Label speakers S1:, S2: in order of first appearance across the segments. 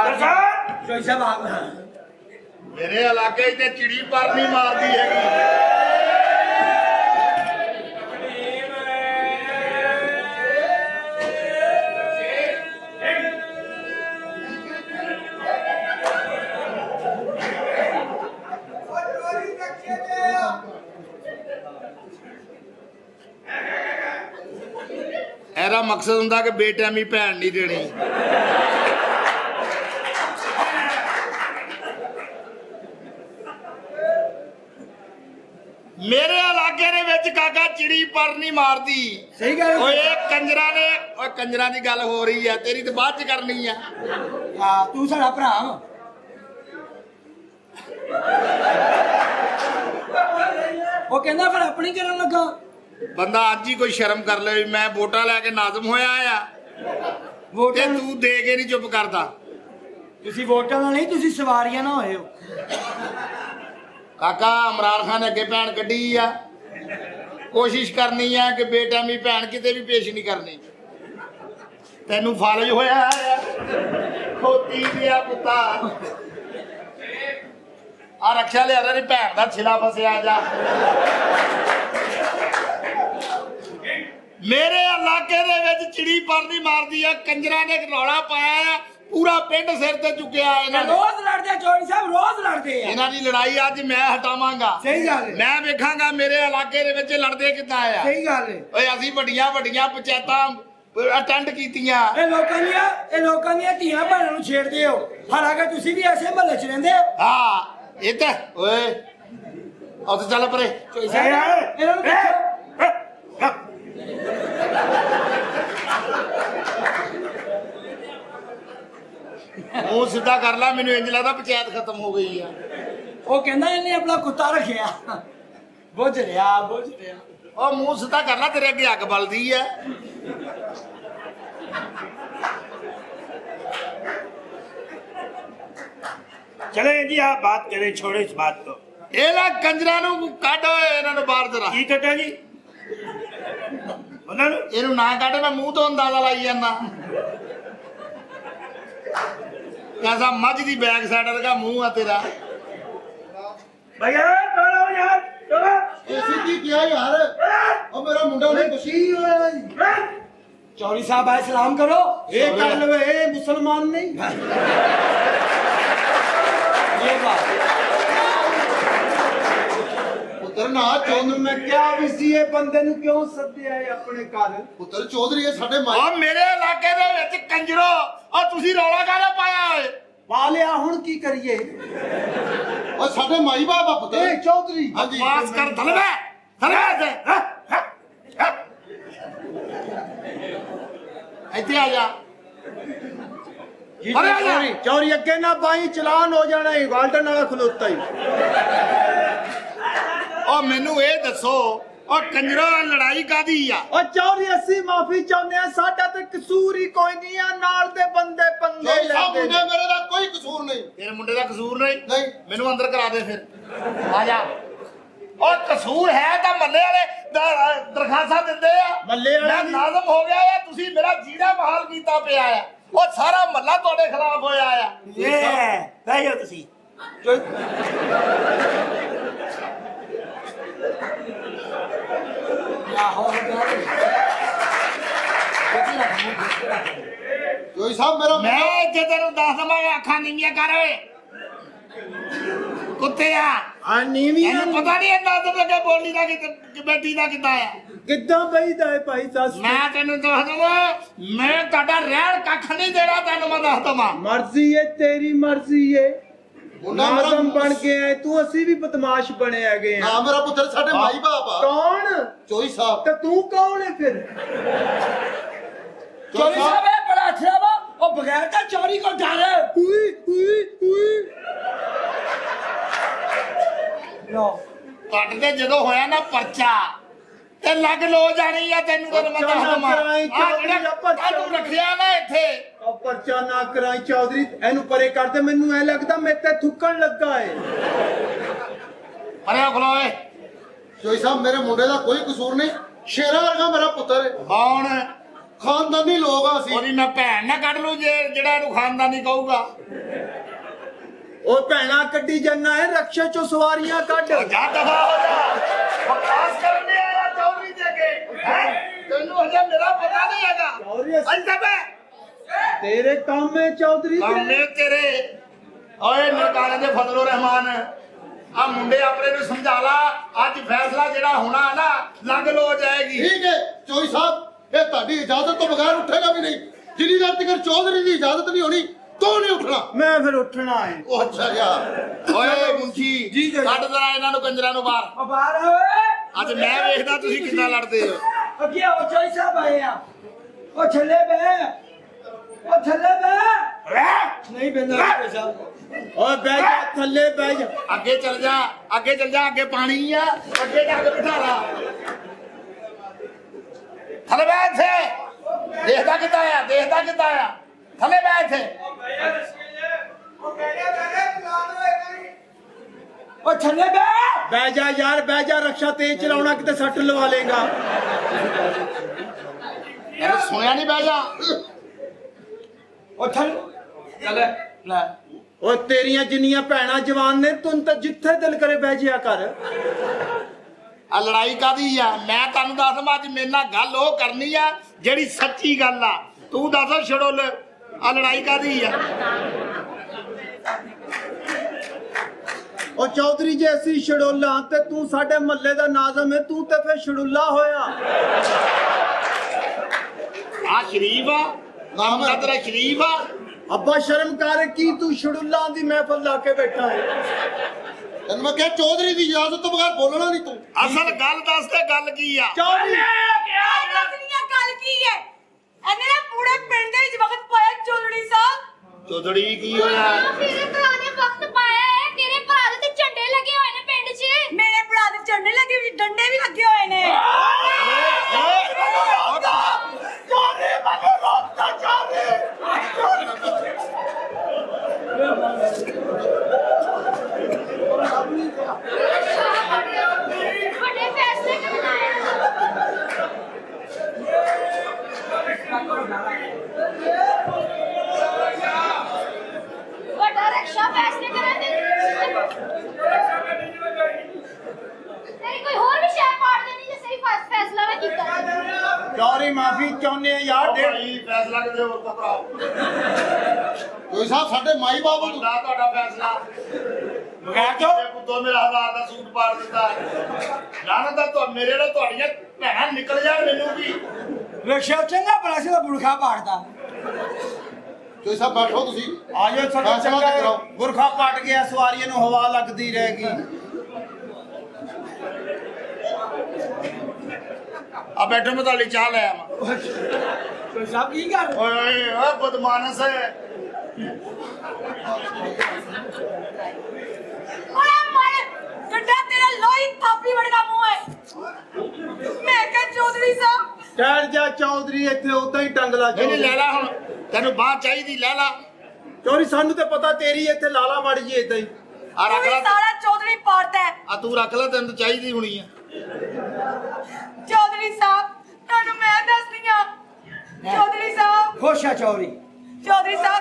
S1: मेरे इलाके च चिड़ी पर नहीं मारती हैगी। एरा मकसद हुंदा कि बेटैमी भैन नहीं देनी। मेरे इलाके दे विच काका चिड़ी पर नहीं मारती।
S2: सही गल
S1: कंजरा ने कंजरा की गल हो रही है, तेरी तो बाद च करनी है।
S2: हाँ तू साडा भरा वो कहंदा फिर अपनी करन लगा।
S1: बंदा अज ही कोई शर्म कर ले, मैं वोटा लैके नाजम होया आ ते तू दे के नहीं चुप करता।
S2: तुसी वोटां दा नहीं, तुसी सवारियां ना होए हो।
S1: काका इमरान खान अगे भैन कड्ढी आ, कोशिश करनी है कि बेटैमी भैन किते भी पेश नहीं करनी। तेनू फालज होया खोती दिया पुता आ रक्षा लिया भैन का छिला फसिया जा। मेरे इलाके दे विच चिड़ी पर नहीं मारदी है। कंजरा ने रौला पाया है, पूरा पिंड सिर ते चुकिया है।
S2: रोज लड़दे चौधरी साहब, रोज लड़दे हैं।
S1: इन्हां दी लड़ाई अज मैं हटावांगा।
S2: सही गल है।
S1: मैं वेखांगा मेरे इलाके दे विच लड़दे किदां आ।
S2: सही गल है।
S1: ओए असीं वड्डियां वड्डियां पंचायतां अटेंड कीतियां।
S2: ए लोकां दी धीआं भैणां नूं छेड़दे हो, हालांकि तुसीं भी ऐसे महल्ले च रहिंदे हो।
S1: हां इह ते ओए आओ ते चल परे
S2: इन्हां नूं
S1: मुंह सीधा कर ला, मैनू इंज लगदा पंचायत खत्म हो गई है।
S2: वो कहंदा इन्हें अपना कुत्ता रखिया, बुझ रिहा।
S1: ओ मुंह सीधा कर ला, तेरे अगे अग बलदी है।
S3: चले जी आप बात करें, छोड़े इस बात को।
S1: एला कंजरा नू काटो, इन्हां नू बाहर जरा
S3: की कटा जी
S1: इनू ना कट, मैं मुंह तो अंदाजा लाई जाना। कैसा मझ दी बैक साइड का मुंह है तेरा।
S3: भैया यार
S1: सीधी क्या यार, और मेरा मुंडा नहीं कुछ ही होया जी।
S2: चौधरी साहब आए सलाम करो।
S1: ए कर लवे, ए मुसलमान नहीं।
S2: ये बात
S1: पुत्र ना चौधरी में क्या विसी है, बंदे नु क्यों सद्दिया है अपने घर। पुत्र चौधरी है साडे माई। ओ मेरे इलाके दे विच कंजरो, और तुसी रौला काला पाया होए।
S2: पा लिया, हुण की करिए।
S1: और साडे माई बाप पुत्र ए चौधरी। हां जी पास कर थलवे थलवे इत्थे आ जा।
S2: चौधरी अगे ना पाई, चलान हो जाना है। गाल्टन वाला खलोता ही।
S1: और मैनू ये दसो, और कंजरा लड़ाई कादी आ।
S2: और चौधरी अस्सी माफी चाहते हैं, साडा ते कसूर ही कोई नहीं है। नाल दे बंदे पंगे लेंदे।
S1: मुंडे मेरे दा कोई कसूर नहीं। तेरे मुंडे दा कसूर नहीं? नहीं। मैनू अंदर करा दे फिर। आ जा। और कसूर है तो मल्ले वाले दरखास्तां दिंदे आ। मल्ले वाले नाज़म हो गया है, तुसी मेरा जीना बहाल कीता पिया है। और सारा मल्ला तुहाडे खिलाफ होया है।
S3: ये बैठो तुसी।
S1: जोई साहब मेरा मैं इत्थे तेनू दस दवांगा, अखां नीवियां कर ओए कुत्ते आ। नीवियां पता नहीं नाज़म लगे बोली दा कि बेटी दा किदां है।
S2: किदां बईदा है भाई साहब।
S1: मैं तेनू दस दवां, मैं तुहाडा रहण कख नहीं देना, तेनू मैं दस दवां।
S2: मर्जी है तेरी, मर्जी है। नाज़म बन के आए तू, असी भी बदमाश बने आ गए।
S1: हां मेरा पुत्र साडे माई बाप आ।
S2: कौन?
S1: चोई साहब।
S2: ते तू कौन है फिर? चोरी साहब है बड़ा अच्छा वो, और बगैर का चोरी को डर है। लो
S1: कट दे जदों होया ना परचा ते लग लो जानी है। तेनू तो मैं दस दवां, आ जेड़ा तू रखिया ना इत्थे
S2: परचा ना कराई चौधरी। एनू परे कर दे, मैनू ऐ लगदा मैं ते थुक्कण लगा है।
S1: अरे खलोए चोई साहब, मेरे मुंडे दा कोई कसूर नहीं। शेरा वर्गा मेरा पुत्र। कौन?
S4: ਖਾਨਦਾਨੀ ਲੋਕ ਆ ਅਸੀਂ।
S1: ਉਹਦੀ ਮੈਂ ਭੈਣ ਨਾ ਕੱਢ ਲੂ ਜੇ ਜਿਹੜਾ ਇਹਨੂੰ ਖਾਨਦਾਨੀ ਕਹੂਗਾ।
S2: ਉਹ ਭੈਣਾ ਕੱਢੀ ਜੰਨਾ ਹੈ, ਰਕਸ਼ਾ ਚੋਂ ਸਵਾਰੀਆਂ ਕੱਢ।
S1: ਜਾ ਦਫਾ ਹੋ ਜਾ, ਬਕਵਾਸ ਕਰਨ ਨਹੀਂ ਆਇਆ ਚੌਧਰੀ ਦੇ ਅੱਗੇ ਹੈ। ਤੈਨੂੰ ਹਜੇ ਮੇਰਾ ਪਤਾ ਨਹੀਂ ਹੈਗਾ। ਅੰਦਰ ਬੈ
S2: ਤੇਰੇ ਕੰਮ ਹੈ ਚੌਧਰੀ
S1: ਕੰਮੇ ਤੇਰੇ। ਓਏ ਨਨਕਾਣੇ ਦੇ ਫਜ਼ਲੋ ਰਹਿਮਾਨ ਆ ਮੁੰਡੇ ਆਪਣੇ ਨੂੰ ਸਮਝਾ ਲਾ। ਅੱਜ ਫੈਸਲਾ ਜਿਹੜਾ ਹੋਣਾ ਨਾ ਲੰਘ ਲੋ ਜਾਏਗੀ।
S4: ਠੀਕ ਹੈ ਚੋਈ ਸਾਹਿਬ, ਇਹ ਤੁਹਾਡੀ ਇਜਾਜ਼ਤ ਤੋਂ ਬਗੈਰ ਉੱਠੇਗਾ ਵੀ ਨਹੀਂ। ਜਿੰਨੀ ਦੇਰ ਤੱਕ ਚੌਧਰੀ ਦੀ ਇਜਾਜ਼ਤ ਨਹੀਂ ਹੋਣੀ ਤੂੰ ਨਹੀਂ ਉੱਠਣਾ।
S2: ਮੈਂ ਫਿਰ ਉੱਠਣਾ ਹੈ।
S4: ਉਹ ਅੱਛਾ ਯਾਰ।
S1: ਓਏ ਮੁੰਸ਼ੀ ਕੱਢ ਦੇਣਾ ਇਹਨਾਂ ਨੂੰ ਕੰਜਰਾਂ ਨੂੰ ਬਾਹਰ।
S5: ਬਾਹਰ ਓਏ
S1: ਅੱਜ ਮੈਂ ਵੇਖਦਾ ਤੁਸੀਂ ਕਿੱਦਾਂ ਲੜਦੇ ਹੋ।
S5: ਅੱਗੇ ਉਹ ਚੋਈ ਸਾਹਿਬ ਆਏ ਆ। ਉਹ ਥੱਲੇ ਬੈ, ਉਹ ਥੱਲੇ ਬੈ। ਨਹੀਂ ਬੰਦਾ ਚੋਈ ਸਾਹਿਬ।
S2: ਓਏ ਬਹਿ ਜਾ ਥੱਲੇ ਬਹਿ ਜਾ।
S1: ਅੱਗੇ ਚੱਲ ਜਾ, ਅੱਗੇ ਚੱਲ ਜਾ, ਅੱਗੇ ਪਾਣੀ ਆ, ਅੱਗੇ ਜਾ ਕੇ ਬਿਠਾ ਲਾ। ਥੱਲੇ ਬੈ ਇੱਥੇ। ਦੇਖਦਾ ਕਿੱਦਾਂ ਆ, ਦੇਖਦਾ ਕਿੱਦਾਂ ਆ। ਥੱਲੇ ਬੈ ਇੱਥੇ।
S5: ਉਹ ਥੱਲੇ ਬੈ।
S2: ਬਹਿ ਜਾ ਯਾਰ ਬਹਿ ਜਾ, ਰਕਸ਼ਾ ਤੇਜ਼ ਚਲਾਉਣਾ ਕਿਤੇ ਸੱਟ ਲਵਾ ਲੇਗਾ।
S1: ਇਹਨੂੰ ਸੁਣਿਆ ਨਹੀਂ, ਬਹਿ ਜਾ।
S5: ਉਹ ਥੱਲੇ ਲੈ।
S2: ਓਏ ਤੇਰੀਆਂ ਜਿੰਨੀਆਂ ਭੈਣਾਂ ਜਵਾਨ ਨੇ ਤੂੰ ਤਾਂ ਜਿੱਥੇ ਦਿਲ ਕਰੇ ਬਹਿ ਜਿਆ ਕਰ।
S1: ਆ ਲੜਾਈ ਕਾਦੀ ਆ? ਮੈਂ ਤੁਹਾਨੂੰ ਦੱਸਦਾ ਅੱਜ ਮੇਰੇ ਨਾਲ ਗੱਲ ਉਹ ਕਰਨੀ ਆ ਜਿਹੜੀ ਸੱਚੀ ਗੱਲ ਆ। ਤੂੰ ਦੱਸ ਛੜੋਲ ਆ ਲੜਾਈ ਕਾਦੀ ਆ?
S2: ਉਹ ਚੌਧਰੀ ਜੇ ਅਸੀਂ ਛੜੋਲਾ ਤੇ ਤੂੰ ਸਾਡੇ ਮਹੱਲੇ ਦਾ ਨਾਜ਼ਮ ਹੈ, ਤੂੰ ਤੇ ਫਿਰ ਛੜੁੱਲਾ ਹੋਇਆ।
S1: ਆ ਸ਼ਰੀਫ ਆ ਨਾਮ ਦਾ ਤੇਰਾ ਸ਼ਰੀਫ ਆ।
S2: ਅੱਬਾ ਸ਼ਰਮ ਕਰ, ਕੀ ਤੂੰ ਛੜੁੱਲਾ ਦੀ ਮਹਿਫਲ ਲਾ ਕੇ ਬੈਠਾ ਹੈ?
S4: ਤੈਨੂੰ ਮੈਂ ਕਿਹਾ ਚੌਧਰੀ ਦੀ ਇਜਾਜ਼ਤ ਤੋਂ ਬਗੈਰ ਬੋਲਣਾ ਨਹੀਂ ਤੂੰ।
S1: ਅਸਲ ਗੱਲ ਦੱਸ ਤੇ ਗੱਲ ਕੀ ਆ?
S2: ਚੌਧਰੀ
S6: ਗੱਲ ਕੀ ਹੈ? ਇਹਨੇ ਨਾ ਪੂਰੇ ਪਿੰਡ ਦੇ ਵਿੱਚ ਵਕਤ ਪਾਇਆ ਚੌਧਰੀ ਸਾਹਿਬ।
S1: ਚੌਧਰੀ ਕੀ ਹੋਇਆ?
S7: ਤੇਰੇ ਭਰਾ ਨੇ ਵਕਤ ਪਾਇਆ ਹੈ। ਤੇਰੇ ਭਰਾ ਦੇ ਤੇ ਝੰਡੇ ਲੱਗੇ ਹੋਏ ਨੇ ਪਿੰਡ 'ਚ।
S6: ਮੇਰੇ ਭਰਾ ਦੇ ਝੰਡੇ ਲੱਗੇ ਹੋਏ, ਡੰਡੇ ਵੀ ਲੱਗੇ ਹੋਏ ਨੇ।
S7: ਵੱਡੇ ਫੈਸਲੇ ਕਰਨ ਆਏ ਵੱਡਾ ਰਕਸ਼ਾ ਫੈਸਲੇ ਕਰਨ ਦੇ। ਤੇਰੀ ਕੋਈ ਹੋਰ ਵੀ ਸ਼ੈ ਪਾੜ ਦੇਣੀ ਜੇ ਸਹੀ ਫੈਸਲਾ ਨਾ ਕੀਤਾ।
S2: ਚੌਧਰੀ ਮਾਫੀ ਚਾਹੁੰਦੇ ਆ ਯਾਰ।
S1: ਭਾਈ ਫੈਸਲਾ ਕਿਤੇ ਹੋਰ ਤੋਂ ਕਰਾਓ।
S4: ਚੋਈ ਸਾਹਿਬ ਸਾਡੇ ਮਾਈ ਬਾਬੂ ਨੂੰ
S1: ਹੁੰਦਾ ਤੁਹਾਡਾ ਫੈਸਲਾ
S3: ਬਗੈਰ ਤੋਂ
S1: ਪੁੱਤੋ ਮੇਰਾ ਹਜ਼ਾਰ ਦਾ ਸੂਟ ਪਾੜ ਦਿੱਤਾ। ਲਾਨਤ ਦਾ ਤਾਂ ਮੇਰੇ ਨਾਲ ਤੁਹਾਡੀਆਂ ਭੈਣਾਂ ਨਿਕਲ ਜਾਣ ਮੈਨੂੰ ਵੀ।
S5: ਰਕਸ਼ਾ ਚੰਗਾ ਬੜਾ ਸੀ, ਬੁਰਖਾ ਪਾੜਦਾ।
S4: ਚੋਈ ਸਾਹਿਬ ਬੈਠੋ ਤੁਸੀਂ।
S2: ਆ ਜਾਓ ਸਾਡਾ
S4: ਫੈਸਲਾ
S2: ਚੰਗਾ
S4: ਤੇ ਕਰਾਓ।
S2: ਗੁਰਖਾ ਪਟ ਗਿਆ, ਸਵਾਰੀਆਂ ਨੂੰ ਹਵਾ ਲੱਗਦੀ ਰਹੇਗੀ।
S1: ਆ ਬੈਠੋ ਮੈਂ ਤੁਹਾਡੀ ਚਾਹ ਲੈ ਆਵਾਂ।
S5: ਚੋਈ ਸਾਹਿਬ ਕੀ ਕਰ?
S1: ਓਏ ਓਏ ਬਦਮਾਨਸ ਹੈ।
S6: ਓਏ ਮਰ ਗੱਡਾ ਤੇਰਾ ਲੋਈ ਥਾਪੀ ਵਰਗਾ ਮੂੰਹ ਹੈ। ਮੈਂ ਕਿਹਾ ਚੌਧਰੀ ਸਾਹਿਬ
S2: ਠਹਿਰ ਜਾ ਚੌਧਰੀ, ਇੱਥੇ ਉਦਾਂ ਹੀ ਟੰਗ ਲਾ।
S1: ਨਹੀਂ ਲੈ ਲਾ ਹੁਣ, ਤੈਨੂੰ ਬਾਹ ਚਾਹੀਦੀ ਲੈ ਲਾ।
S2: ਚੌਧਰੀ ਸਾਨੂੰ ਤੇ ਪਤਾ ਤੇਰੀ ਇੱਥੇ ਲਾਲਾ ਮਾੜੀ ਜੀ ਏਦਾਂ ਹੀ।
S1: ਆ ਰੱਖ
S6: ਤੂੰ
S1: ਲੈ।
S6: ਹੀ ਸਾਰਾ ਚੌਧਰੀ ਪਾੜਦਾ ਹੈ।
S1: ਆ ਤੂੰ ਰੱਖ ਲੈ, ਤੈਨੂੰ ਤਾਂ ਚਾਹੀਦੀ ਹੋਣੀ ਆ।
S6: ਚੌਧਰੀ ਸਾਹਿਬ ਤੁਹਾਨੂੰ ਮੈਂ ਦੱਸਦੀ ਹਾਂ। ਚੌਧਰੀ ਸਾਹਿਬ,
S5: ਖੁਸ਼ ਆ ਚੌਧਰੀ।
S6: ਚੌਧਰੀ ਸਾਹਿਬ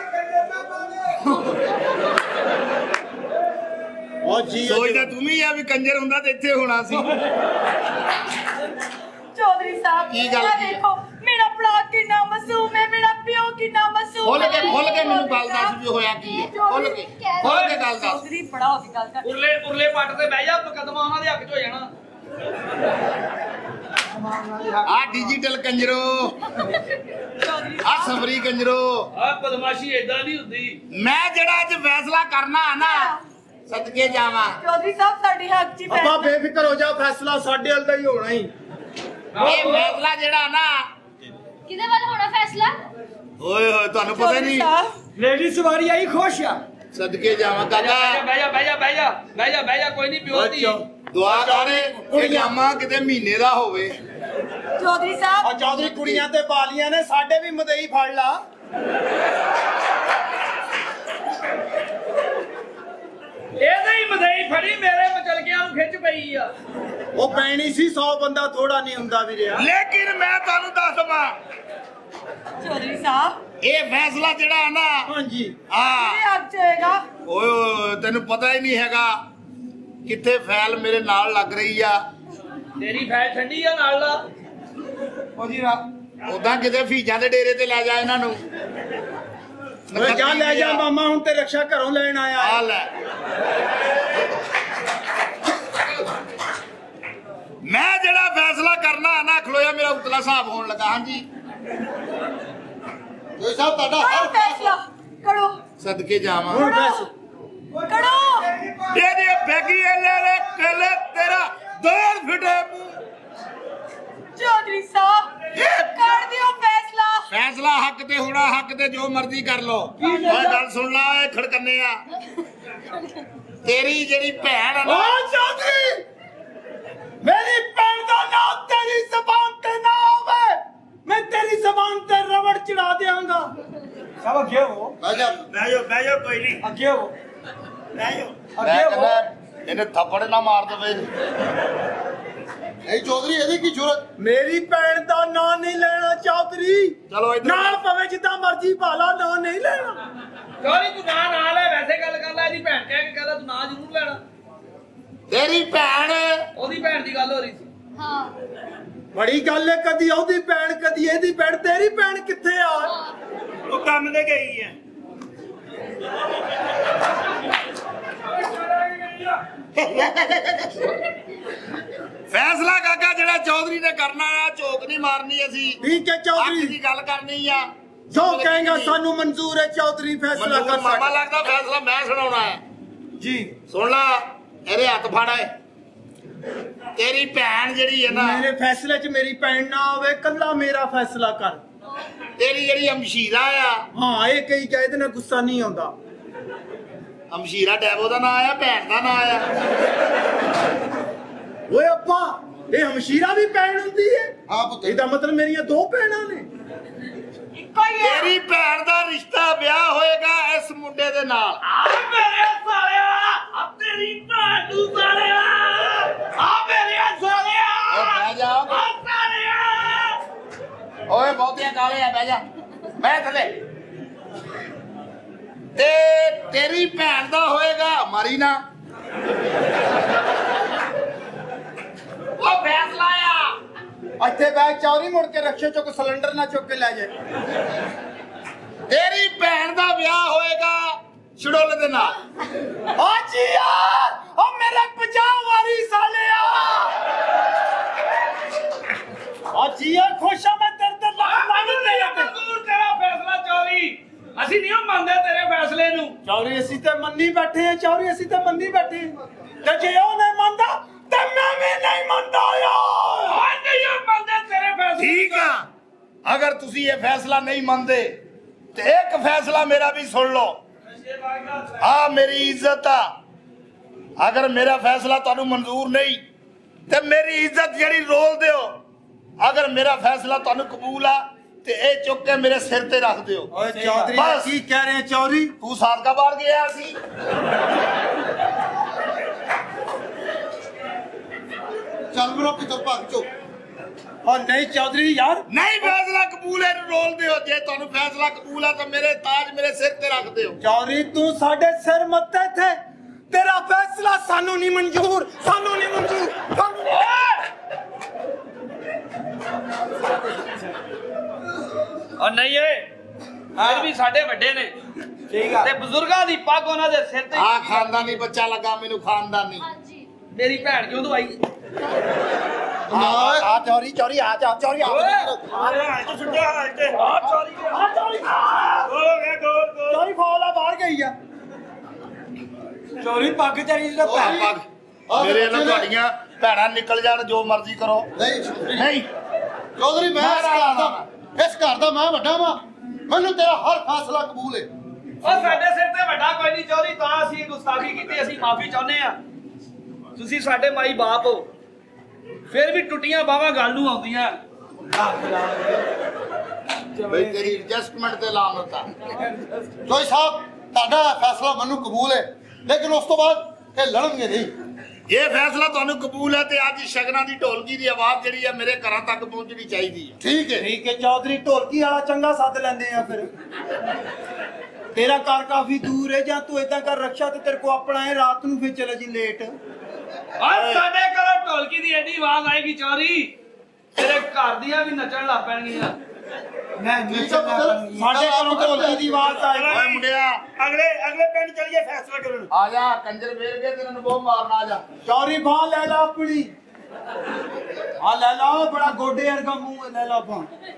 S2: ਉਹ ਜੀ
S1: ਸੋਚਦਾ ਤੂੰ ਵੀ ਆ ਵੀ ਕੰਜਰ ਹੁੰਦਾ ਤੇ ਇੱਥੇ ਹੋਣਾ ਸੀ।
S6: ਚੌਧਰੀ ਸਾਹਿਬ
S1: ਕੀ ਗੱਲ
S6: ਆਹ
S1: ਕੀ ਹੈ?
S6: ਦੇਖੋ ਮੇਰਾ ਭਰਾ ਕਿੰਨਾ ਮਾਸੂਮ ਹੈ, ਮੇਰਾ ਪਿਓ ਕਿੰਨਾ ਮਾਸੂਮ
S1: ਖੋਲ
S6: ਹੈ।
S1: ਕੇ ਮੈਨੂੰ ਗੱਲ ਦੱਸ ਵੀ ਹੋਇਆ ਕੀ ਹੈ। ਖੋਲ ਕੇ ਗੱਲ ਦੱਸ।
S6: ਚੌਧਰੀ ਬੜਾ ਹੋ ਕੇ ਗੱਲ ਕਰ।
S8: ਉਰਲੇ ਪੱਟ ਤੇ ਬਹਿ ਜਾ, ਮੁਕੱਦਮਾ ਉਹਨਾਂ ਦੇ ਹੱਕ 'ਚ ਹੋ ਜਾਣਾ।
S1: ਆ ਡਿਜੀਟਲ ਕੰਜਰੋ, ਆ ਸਬਰੀ ਕੰਜਰੋ।
S8: ਆ ਬਦਮਾਸ਼ੀ ਏਦਾਂ ਨਹੀਂ ਹੁੰਦੀ।
S1: ਮੈਂ ਜਿਹੜਾ ਅੱਜ ਫੈਸਲਾ ਕਰਨਾ ਆ ਨਾ, ਸਦਕੇ ਜਾਵਾਂ।
S6: ਚੌਧਰੀ ਸਾਹਿਬ ਸਾਡੇ ਹੱਕ 'ਚ ਹੀ
S2: ਅੱਬਾ
S6: ਫੈਸਲਾ।
S2: ਬੇਫਿਕਰ ਹੋ ਜਾ, ਫੈਸਲਾ ਸਾਡੇ ਵੱਲ ਦਾ ਹੀ ਹੋਣਾ ਹੀ।
S1: ਇਹ ਫੈਸਲਾ ਜਿਹੜਾ ਨਾ,
S7: ਕਿਹਦੇ ਵੱਲ ਹੋਣਾ ਫੈਸਲਾ?
S1: ਓਏ ਹੋਏ ਤੁਹਾਨੂੰ ਪਤਾ
S6: ਚੌਧਰੀ
S1: ਨਹੀਂ।
S6: ਸਾਹਿਬ
S5: ਲੇਡੀ ਸਵਾਰੀ ਆਈ, ਖੁਸ਼ ਆ।
S1: ਸਦਕੇ ਜਾਵਾਂ ਕਾਕਾ।
S8: ਬਹਿ ਜਾ, ਕੋਈ ਨਹੀਂ ਪਿਓ ਦੀ।
S1: ਦੁਆ ਕਰੇ ਇਹ ਜਾਮਾ ਕਿਤੇ ਮਹੀਨੇ ਦਾ ਹੋਵੇ।
S6: ਚੌਧਰੀ ਸਾਹਿਬ
S2: ਆ ਚੌਧਰੀ ਕੁੜੀਆਂ ਤੇ ਬਾਲੀਆਂ ਨੇ, ਸਾਡੇ ਵੀ ਮਦਈ ਫੜ ਲਾ।
S8: ਇਹਦੇ ਹੀ ਮਦਈ ਫੜੀ ਮੇਰੇ ਮਚਲਕਿਆਂ ਨੂੰ ਖਿੱਚ ਪਈ ਆ
S2: ਉਹ ਪੈਣੀ ਸੀ 100 ਬੰਦਾ ਥੋੜਾ ਨਹੀਂ ਹੁੰਦਾ ਵੀਰੇ
S1: ਲੇਕਿਨ ਮੈਂ ਤੁਹਾਨੂੰ ਦੱਸ ਦਵਾਂ
S6: ਚੌਧਰੀ ਸਾਹਿਬ
S1: ਇਹ ਫੈਸਲਾ ਜਿਹੜਾ ਹੈ ਨਾ
S2: ਹਾਂਜੀ
S6: ਇਹ ਹੱਕ ਚ ਹੋਏਗਾ।
S1: ਓਏ ਤੈਨੂੰ ਪਤਾ ਹੀ ਨਹੀਂ ਹੈਗਾ ਕਿੱਥੇ ਫੈਲ ਮੇਰੇ ਨਾਲ ਲੱਗ ਰਹੀ ਆ।
S8: ਤੇਰੀ ਫੈਲ ਠੰਡੀ ਆ ਨਾਲ ਲਾ
S5: ਉਹਦੀ
S1: ਉਦਾਂ ਕਿਤੇ ਫੀਜਾਂ ਦੇ ਡੇਰੇ ਤੇ ਲੈ ਜਾ ਇਹਨਾਂ ਨੂੰ।
S2: ਓਏ ਜਾ ਲੈ ਜਾ ਮਾਮਾ ਹੁਣ ਤੇ ਰਕਸ਼ਾ ਘਰੋਂ ਲੈਣ ਆਇਆ
S1: ਆ ਲੈ ਮੈਂ ਜਿਹੜਾ ਫੈਸਲਾ ਕਰਨਾ ਹੈ ਨਾ ਖਲੋਇਆ ਮੇਰਾ ਉਤਲਾ ਹਿਸਾਬ ਹੋਣ ਲੱਗਾ। ਹਾਂਜੀ
S4: ਜੋਈ ਸਾਹਿਬ ਤੁਹਾਡਾ
S6: ਕੋਈ
S4: ਹਰ
S6: ਫੈਸਲਾ ਕਰੋ
S1: ਸਦਕੇ ਜਾਵਾਂ
S2: ਹੁਣ ਬਸ
S6: ਕਰੋ।
S1: ਤੇਰੇ ਬੈਗੀ ਲੈ ਕਲੇ ਤੇਰਾ ਦੋਰ ਫਿਟੇ ਮੂੰਹ।
S6: ਚੌਧਰੀ ਸਾਹਿਬ ਕਰ ਦਿਓ ਫੈਸਲਾ।
S1: ਫੈਸਲਾ ਹੱਕ ਤੇ ਹੋਣਾ ਹੱਕ ਤੇ ਜੋ ਮਰਜ਼ੀ ਕਰ ਲੋ। ਓਏ ਗੱਲ ਸੁਣ ਲਾ ਏ ਖੜਕੰਨੇ ਆ ਤੇਰੀ ਜਿਹੜੀ ਭੈਣ ਆ ਨਾ
S2: ਓ ਚੌਧਰੀ ਮੇਰੀ ਭੈਣ ਦਾ ਨਾਮ ਤੇਰੀ ਜ਼ਬਾਨ ਤੇ ਨਾ ਹੋਵੇ ਮੈਂ ਤੇਰੀ ਜ਼ਬਾਨ ਤੇ ਰਬੜ ਚੜਾ ਦੇਵਾਂਗਾ।
S5: ਸਭ ਅੱਗੇ ਹੋ
S4: ਬਹਿ ਜਾ
S3: ਬਹਿ ਜਾਓ ਕੋਈ ਨਹੀਂ
S5: ਅੱਗੇ ਹੋ
S3: ਬਹਿ ਜਾਓ
S1: ਮੈਂ
S5: ਅੱਗੇ ਹੋ
S1: ਕਹਿੰਦਾ ਇਹਨੇ ਥੱਪੜ ਨਾ ਮਾਰ ਦੇਵੇ।
S4: ਨਹੀਂ ਚੌਧਰੀ ਇਹਦੀ ਕੀ ਜ਼ਰੂਰਤ
S2: ਮੇਰੀ ਭੈਣ ਦਾ ਨਾਂ ਨਹੀਂ ਲੈਣਾ ਚੌਧਰੀ।
S1: ਚਲੋ ਇੱਧਰ
S2: ਨਾ ਪਵੇ ਜਿੱਦਾਂ ਮਰਜ਼ੀ ਭਾਲਾ ਨਾਂ ਨਹੀਂ ਲੈਣਾ।
S8: ਚੌਧਰੀ ਤੂੰ ਨਾ ਲੈ ਵੈਸੇ ਗੱਲ ਕਰ ਲੈ ਇਹਦੀ ਭੈਣ ਕਹਿ ਕੇ ਕਹਿੰਦਾ ਤੂੰ ਨਾ ਜ਼ਰੂਰ ਲੈਣਾ।
S1: ਤੇਰੀ ਭੈਣ
S8: ਉਹਦੀ ਭੈਣ ਦੀ ਗੱਲ ਹੋ ਰਹੀ ਸੀ।
S7: ਹਾਂ
S2: ਬੜੀ ਗੱਲ ਹੈ ਕਦੀ ਉਹਦੀ ਭੈਣ ਕਦੀ ਇਹਦੀ ਭੈਣ। ਤੇਰੀ ਭੈਣ ਕਿੱਥੇ ਆ?
S3: ਉਹ ਕੰਮ ਤੇ ਗਈ ਹੈ
S1: ਫੈਸਲਾ ਕਾਕਾ ਜਿਹੜਾ ਚੌਧਰੀ ਨੇ ਕਰਨਾ ਆ ਝੋਕ ਨਹੀਂ ਮਾਰਨੀ ਅਸੀਂ।
S2: ਠੀਕ ਹੈ
S1: ਹੱਕ
S2: ਚੌਧਰੀ
S1: ਦੀ ਗੱਲ ਕਰਨੀ ਆ
S2: ਜੋ ਕਹੇਗਾ ਸਾਨੂੰ ਮਨਜ਼ੂਰ ਹੈ ਚੌਧਰੀ ਫੈਸਲਾ ਕਰ
S1: ਸਮਾਂ
S2: ਸਕਦਾ।
S1: ਲੱਗਦਾ ਫੈਸਲਾ ਮੈਂ ਸੁਣਾਉਣਾ ਹੈ।
S2: ਜੀ
S1: ਸੁਣ ਲਾ ਇਹਦੇ ਹੱਥ ਫੜ ਏ ਤੇਰੀ ਭੈਣ ਜਿਹੜੀ ਹੈ ਨਾ
S2: ਮੇਰੇ ਫੈਸਲੇ 'ਚ ਮੇਰੀ ਭੈਣ ਨਾ ਹੋਵੇ ਕੱਲਾ ਮੇਰਾ ਫੈਸਲਾ ਕਰ।
S1: ਤੇਰੀ ਜਿਹੜੀ ਅਮਸ਼ੀਰਾ ਆ
S2: ਹਾਂ ਇਹ ਕਈ ਕਹੇ ਤੇ ਨਾ ਗੁੱਸਾ ਨਹੀਂ ਆਉਂਦਾ।
S1: ਅਮਸ਼ੀਰਾ ਡੈਬੋ ਦਾ ਨਾਂ ਆ ਭੈਣ ਦਾ ਨਾਂ ਆ।
S2: ਓਏ ਅੱਪਾ ਇਹ ਹਮਸ਼ੀਰਾ ਵੀ ਭੈਣ ਹੁੰਦੀ ਹੈ?
S4: ਹਾਂ ਪੁੱਤ
S2: ਇਹਦਾ ਮਤਲਬ ਮੇਰੀਆਂ ਦੋ ਭੈਣਾਂ ਨੇ।
S6: ਕੋਈ ਹੈ
S1: ਤੇਰੀ ਭੈਣ ਦਾ ਰਿਸ਼ਤਾ ਵਿਆਹ ਹੋਏਗਾ ਇਸ ਮੁੰਡੇ ਦੇ ਨਾਲ।
S8: ਆ ਮੇਰੇ ਸਾਲਿਆ ਆ ਤੇਰੀ ਭੈਣ ਨੂੰ ਸਾਲਿਆ ਆ ਮੇਰੇ ਸਾਲਿਆ
S1: ਓ ਬਹਿ ਜਾ
S8: ਆ ਸਾਲਿਆ
S1: ਓਏ ਬਹੁਤੀਆਂ ਕਾਲੇ ਆ ਬਹਿ ਜਾ ਬਹਿ ਥੱਲੇ। ਤੇ ਤੇਰੀ ਭੈਣ ਦਾ ਹੋਏਗਾ ਮਾਰੀ ਨਾ ਉਹ ਫੈਸਲਾ ਆ।
S2: ਇੱਥੇ ਬੈਗ ਚੌਰੀ ਮੁੜ ਕੇ ਰਕਸ਼ੇ ਚੋਂ ਕੋਈ ਸਿਲੰਡਰ ਨਾ ਚੁੱਕ ਕੇ ਲੈ ਜਾਏ।
S1: ਤੇਰੀ ਭੈਣ ਦਾ ਵਿਆਹ ਹੋਏਗਾ ਛੜੋਲੇ ਦੇ ਨਾਲ।
S2: ਓ ਜੀਆ ਓ ਮੇਰੇ 50 ਵਾਰੀ ਸਾਲਿਆ ਓ ਜੀਆ ਖੁਸ਼ਾ ਮੈਂ ਤੇਰੇ ਤੇ
S8: ਮਨਜ਼ੂਰ ਤੇਰਾ ਫੈਸਲਾ ਚੌਧਰੀ ਅਸੀਂ ਨਹੀਂ ਮੰਨਦੇ ਤੇਰੇ ਫੈਸਲੇ ਨੂੰ।
S2: ਚੌਰੀ ਅਸੀਂ ਤੇ ਮੰਨੀ ਬੈਠੇ ਆ। ਚੌਰੀ ਅਸੀਂ ਤੇ ਮੰਨੀ ਬੈਠੇ ਤੇ ਜੇ ਉਹ ਨਹੀਂ ਮੰਨਦਾ ਤੇ ਮੈਂ ਵੀ ਨਹੀਂ ਮੰਨਦਾ
S8: ਆ ਨਹੀਂ ਮੰਨਦੇ ਤੇਰੇ ਫੈਸਲੇ।
S1: ਠੀਕ ਆ ਅਗਰ ਤੁਸੀਂ ਇਹ ਫੈਸਲਾ ਨਹੀਂ ਮੰਨਦੇ ਤੇ ਇੱਕ ਫੈਸਲਾ ਮੇਰਾ ਵੀ ਸੁਣ ਲਓ। ਆ ਮੇਰੀ ਇੱਜ਼ਤ ਆ। ਅਗਰ ਮੇਰਾ ਫੈਸਲਾ ਤੁਹਾਨੂੰ ਮਨਜ਼ੂਰ ਨਹੀਂ ਤੇ ਮੇਰੀ ਇੱਜ਼ਤ ਜਿਹੜੀ ਰੋਲ ਦਿਓ। ਅਗਰ ਮੇਰਾ ਫੈਸਲਾ ਤੁਹਾਨੂੰ ਕਬੂਲ ਆ ਤੇ ਇਹ ਚੁੱਕ ਕੇ ਮੇਰੇ ਸਿਰ ਤੇ ਰੱਖ ਦਿਓ।
S2: ਓਏ ਚੌਧਰੀ
S1: ਬਸ।
S2: ਕੀ ਕਹਿ ਰਹੇ ਚੌਰੀ?
S1: ਤੂੰ ਸਾਦਕਾ ਬਾਹਰ ਗਿਆ ਸੀ
S4: ਚੱਲ ਮੇਰਾ ਪਿੱਤਰ ਭੱਗ ਚੋ
S2: ਓ ਨਹੀਂ ਚੌਧਰੀ ਯਾਰ
S1: ਨਹੀਂ ਫੈਸਲਾ ਕਬੂਲ ਹੈ ਰੋਲ ਦਿਓ। ਜੇ ਤੁਹਾਨੂੰ ਫੈਸਲਾ ਕਬੂਲ ਆ ਤਾਂ ਮੇਰੇ ਤਾਜ ਮੇਰੇ ਸਿਰ ਤੇ ਰੱਖ ਦਿਓ।
S2: ਚੌਧਰੀ ਤੂੰ ਸਾਡੇ ਸਿਰ ਮੱਥੇ ਥੇ ਤੇਰਾ ਫੈਸਲਾ ਸਾਨੂੰ ਨਹੀਂ ਮਨਜ਼ੂਰ। ਸਾਨੂੰ ਨਹੀਂ ਮਨਜ਼ੂਰ। ਸਾਨੂੰ ਨਹੀਂ।
S8: ਔਰ ਨਹੀਂ ਏ ਫਿਰ ਵੀ ਸਾਡੇ ਵੱਡੇ ਨੇ
S5: ਠੀਕ ਆ
S8: ਤੇ ਬਜ਼ੁਰਗਾਂ ਦੀ ਪੱਗ ਉਹਨਾਂ ਦੇ ਸਿਰ ਤੇ।
S1: ਆ ਖਾਨਦਾਨੀ ਬੱਚਾ ਲੱਗਾ ਮੈਨੂੰ ਖਾਨਦਾਨੀ।
S7: ਹਾਂਜੀ
S8: ਮੇਰੀ ਭੈਣ ਕਿਉਂ ਦਵਾਈ
S2: ਆ ਚੌਰੀ ਚੌਰੀ ਆ ਜਾ ਚੌਰੀ ਆ
S3: ਹਾਲ ਤੇ ਸੁੱਟਿਆ ਹਾਲ ਤੇ
S8: ਆ ਚੌਧਰੀ
S2: ਆ ਚੌਰੀ
S3: ਹੋ ਗਿਆ ਗੋਲ
S2: ਚੌਰੀ ਫੌਲਾ ਬਾਹਰ ਗਈ ਆ।
S5: ਚੋਰੀ ਪੱਗ ਤੇਰੀ ਦਾ
S1: ਉਹ ਪੱਗ ਮੇਰੇ ਨਾਲ ਤੁਹਾਡੀਆਂ ਭੈਣਾਂ ਨਿਕਲ ਜਾਣ ਜੋ ਮਰਜ਼ੀ ਕਰੋ।
S4: ਨਹੀਂ ਚੌਧਰੀ
S1: ਨਹੀਂ
S4: ਚੌਧਰੀ ਮੈਂ ਇਸ ਘਰ ਦਾ ਮੈਂ ਵੱਡਾ ਵਾਂ। ਮੈਨੂੰ ਤੇਰਾ ਹਰ ਫੈਸਲਾ ਕਬੂਲ ਹੈ।
S8: ਉਹ ਸਾਡੇ ਸਿਰ ਤੇ ਵੱਡਾ ਕੋਈ ਨਹੀਂ ਚੌਧਰੀ ਤਾਂ ਅਸੀਂ ਗੁਸਤਾਖੀ ਕੀਤੀ ਅਸੀਂ ਮਾਫੀ ਚਾਹੁੰਦੇ ਆ। ਤੁਸੀਂ ਸਾਡੇ ਮਾਈ ਬਾਪ ਹੋ ਫਿਰ ਵੀ ਟੁੱਟੀਆਂ ਬਾਹਾਂ ਗੱਲ ਨੂੰ ਆਉਂਦੀਆਂ।
S1: ਬਈ ਤੇਰੀ ਐਡਜਸਟਮੈਂਟ ਤੇ ਲਾਮਤ ਆ।
S4: ਜੋਈ ਸਾਹਿਬ ਤੁਹਾਡਾ ਫੈਸਲਾ ਮੈਨੂੰ ਕਬੂਲ ਹੈ। लेकिन उस तो बाद ये लड़नगे नहीं।
S1: ਇਹ ਫੈਸਲਾ ਤੁਹਾਨੂੰ ਕਬੂਲ ਹੈ ਤੇ ਅੱਜ ਸ਼ਗਨਾਂ ਦੀ ਢੋਲਕੀ ਦੀ ਆਵਾਜ਼ ਜਿਹੜੀ ਹੈ ਮੇਰੇ ਘਰਾਂ ਤੱਕ ਪਹੁੰਚਣੀ ਚਾਹੀਦੀ ਹੈ।
S4: ठीक है।
S2: ਠੀਕ ਹੈ ਚੌਧਰੀ ਢੋਲਕੀ ਵਾਲਾ ਚੰਗਾ ਸੱਦ ਲੈਂਦੇ ਆ ਫਿਰ ਤੇਰਾ ਘਰ ਕਾਫੀ ਦੂਰ ਹੈ ਜਾਂ ਤੂੰ ਇਦਾਂ ਕਰ ਰਕਸ਼ਾ ਤੇ ਤੇਰੇ ਕੋ ਆਪਣਾ ਹੈ ਰਾਤ ਨੂੰ ਫਿਰ ਚਲੇ ਜੀ ਲੇਟ
S8: ਓਏ ਸਾਡੇ ਘਰੋਂ ਢੋਲਕੀ ਦੀ ਐਡੀ ਆਵਾਜ਼ ਆਏਗੀ ਚੌਧਰੀ ਤੇਰੇ ਘਰ ਦੀਆਂ ਵੀ ਨੱਚਣ ਲੱਗ ਪੈਣਗੀਆਂ।
S2: ਮੈਂ ਸਾਡੇ ਘਰੋਂ ਢੋਲਕੀ ਦੀ ਆਵਾਜ਼ ਆਏ
S1: ਓਏ ਮੁੰਡਿਆ
S3: अगले पिंड चलिए फैसला करो।
S1: ਆ ਜਾ ਕੰਜਰ ਵੇਲ ਕੇ ਤੈਨੂੰ ਬਹੁਤ ਮਾਰਨਾ ਆ ਜਾ।
S2: ਚੌਰੀ ਬਾਹ ਲੈ ਲਾ ਆਪਣੀ ਆ ਲੈ ਲਾ ਬੜਾ ਗੋਡੇ ਵਰਗਾ ਮੂੰਹ ਹੈ, ਲੈ ਲਾ ਬਾਹ